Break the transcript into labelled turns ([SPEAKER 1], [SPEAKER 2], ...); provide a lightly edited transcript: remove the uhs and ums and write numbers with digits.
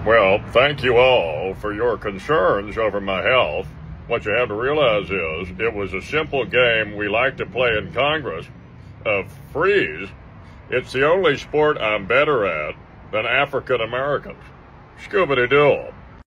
[SPEAKER 1] Well, thank you all for your concerns over my health. What you have to realize is it was a simple game we like to play in Congress of freeze. It's the only sport I'm better at than African Americans. Scoobity-doo.